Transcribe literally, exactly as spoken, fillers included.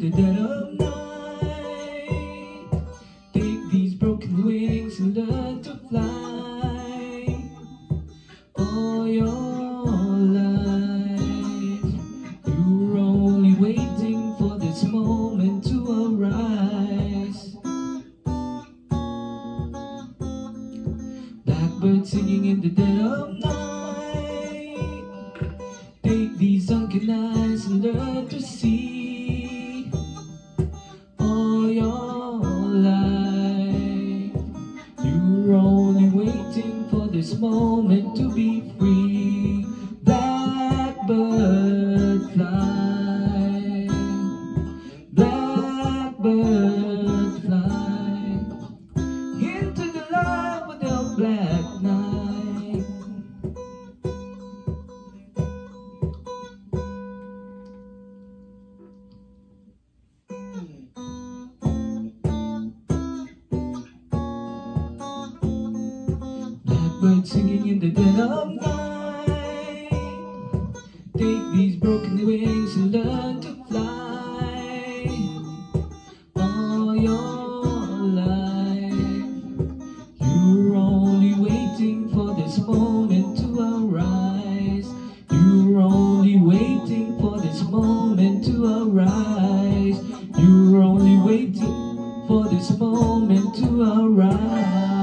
the dead of night. Take these broken wings and learn to fly. All your life you're only waiting for this moment to arise. Blackbird singing in the dead of night. Take these sunken eyes and learn to see. All your life you're only waiting for this moment to be free. Blackbird fly, blackbird fly into the light with your black night. Blackbird singing in the dead of night. Take these broken wings and learn to fly. All your life you're only waiting for this moment to arise. You're only waiting for this moment to arise. You're only waiting for this moment to arise.